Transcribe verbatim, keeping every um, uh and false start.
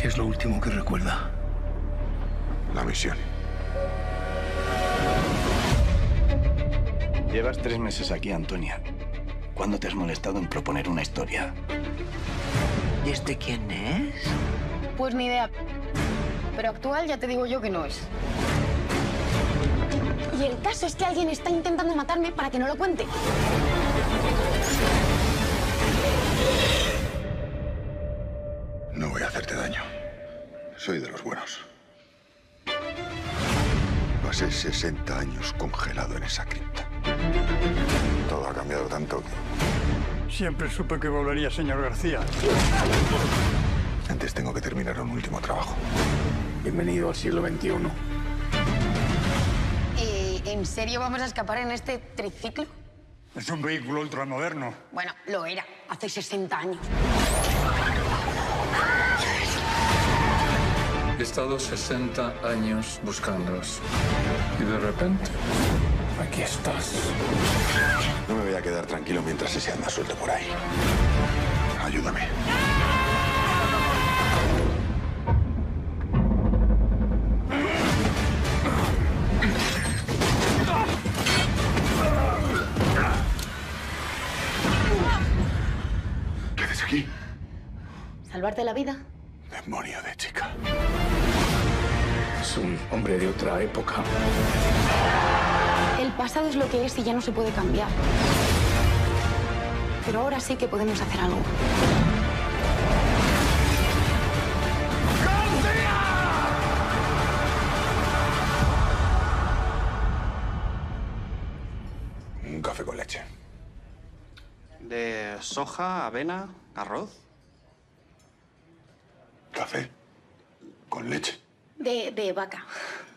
¿Qué es lo último que recuerda? La misión. Llevas tres meses aquí, Antonia. ¿Cuándo te has molestado en proponer una historia? ¿Y este quién es? Pues ni idea. Pero actual ya te digo yo que no es. Y el caso es que alguien está intentando matarme para que no lo cuente. No voy a hacerte daño. Soy de los buenos. Pasé sesenta años congelado en esa cripta. Todo ha cambiado tanto que... Siempre supe que volvería, señor García. Antes tengo que terminar un último trabajo. Bienvenido al siglo veintiuno. Eh, ¿En serio vamos a escapar en este triciclo? Es un vehículo ultramoderno. Bueno, lo era, hace sesenta años. He estado sesenta años buscándoos. Y de repente, aquí estás. No me voy a quedar tranquilo mientras ese anda suelto por ahí. Ayúdame. ¿Qué haces aquí? ¿Salvarte la vida? Demonio de chica. Es un hombre de otra época. El pasado es lo que es y ya no se puede cambiar. Pero ahora sí que podemos hacer algo. Un café con leche. De soja, avena, arroz. ¿Café? ¿Con leche? De, de vaca.